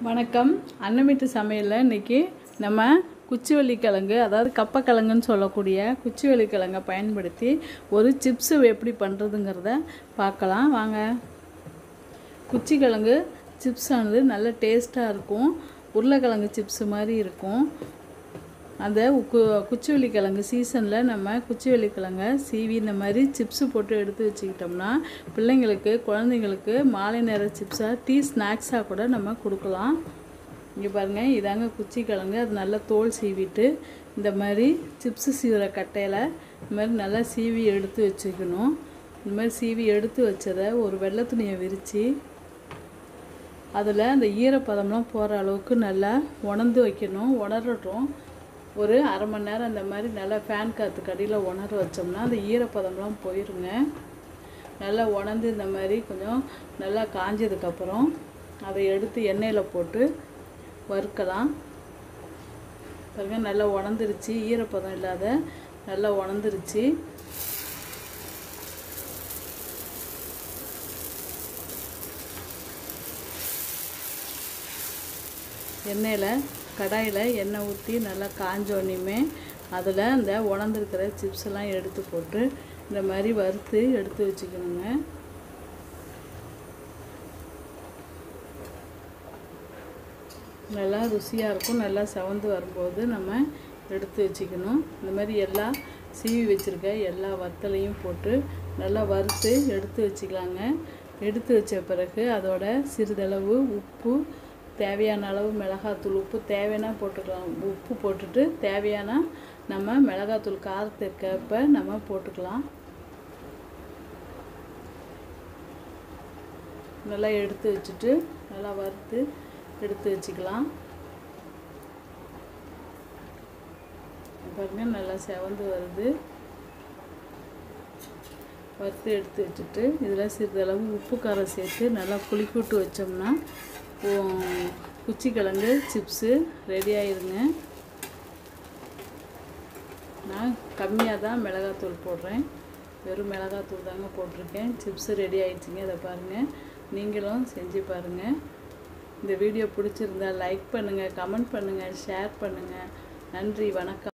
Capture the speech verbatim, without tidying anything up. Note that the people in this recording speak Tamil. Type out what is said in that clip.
வணக்கம். அன்னமிட்டு சமையலில் இன்றைக்கி நம்ம குச்சிவள்ளி கிழங்கு, அதாவது கப்பக்கிழங்குன்னு சொல்லக்கூடிய குச்சிவள்ளி கிழங்கை பயன்படுத்தி ஒரு சிப்ஸு எப்படி பண்ணுறதுங்கிறத பார்க்கலாம் வாங்க. குச்சி கிழங்கு சிப்ஸ் ஆனது நல்ல டேஸ்ட்டாக இருக்கும். உருளைக்கிழங்கு சிப்ஸு மாதிரி இருக்கும். அந்த கு குச்சிவள்ளி கிழங்கு சீசனில் நம்ம குச்சிவள்ளி கிழங்கை சீவி இந்த மாதிரி சிப்ஸு போட்டு எடுத்து வச்சுக்கிட்டோம்னா பிள்ளைங்களுக்கு, குழந்தைங்களுக்கு மாலை நேர சிப்ஸாக, டீ ஸ்நாக்ஸாக கூட நம்ம கொடுக்கலாம். இங்கே பாருங்கள், இதாங்க குச்சி கிழங்கு. அது நல்லா தோல் சீவிட்டு இந்த மாதிரி சிப்ஸு சீவிர கட்டையில் இந்த மாதிரி நல்லா சீவி எடுத்து வச்சுக்கணும். இந்த மாதிரி சீவி எடுத்து வச்சதை ஒரு வெள்ளை துணியை விரித்து அதில் அந்த ஈரப்பதம்லாம் போகிற அளவுக்கு நல்லா உணர்ந்து வைக்கணும். உணரட்டும். ஒரு அரை மணி நேரம் இந்த மாதிரி நல்லா ஃபேன் காற்று கடியில் உணர வச்சோம்னா அந்த ஈரப்பதம்லாம் போயிருங்க. நல்லா உணர்ந்து இந்த மாதிரி கொஞ்சம் நல்லா காஞ்சதுக்கப்புறம் அதை எடுத்து எண்ணெயில் போட்டு வறுக்கலாம். பாருங்க, நல்லா உணர்ந்துருச்சு. ஈரப்பதம் இல்லாத நல்லா உணர்ந்துருச்சு. எண்ணெயில் கடாயில் எண்ணெய் ஊற்றி நல்லா காஞ்சோன்னையுமே அதில் இந்த உணர்ந்துருக்கிற சிப்ஸெல்லாம் எடுத்து போட்டு இந்த மாதிரி வறுத்து எடுத்து வச்சுக்கணுங்க. நல்லா ருசியாக இருக்கும். நல்லா செவந்து வரும்போது நம்ம எடுத்து வச்சுக்கணும். இந்த மாதிரி எல்லா சீவி வச்சுருக்க எல்லா வத்தலையும் போட்டு நல்லா வறுத்து எடுத்து வச்சுக்கலாங்க. எடுத்து வச்ச பிறகு அதோட சிறிதளவு உப்பு, தேவையான அளவு மிளகாத்தூள், உப்பு தேவையான போட்டுக்கலாம். உப்பு போட்டுட்டு தேவையான நம்ம மிளகாத்தூள் காரத்திற்கேற்ப நம்ம போட்டுக்கலாம். நல்லா எடுத்து வச்சுட்டு நல்லா வறுத்து எடுத்து வச்சுக்கலாம். பாருங்க, நல்லா செவந்து வருது. வறுத்து எடுத்து வச்சுட்டு இதில் சிறிதளவு உப்பு காரம் சேர்த்து நல்லா புளிக்க விட்டு வச்சோம்னா குச்சி கிழங்கு சிப்ஸு ரெடி ஆயிருங்க. நான் கம்மியாக தான் மிளகாத்தூள் போடுறேன். வெறும் மிளகாத்தூள் தாங்க போட்டிருக்கேன். சிப்ஸு ரெடி ஆயிடுச்சுங்க. இதை பாருங்கள், நீங்களும் செஞ்சு பாருங்கள். இந்த வீடியோ பிடிச்சிருந்தா லைக் பண்ணுங்கள், கமெண்ட் பண்ணுங்கள், ஷேர் பண்ணுங்கள். நன்றி, வணக்கம்.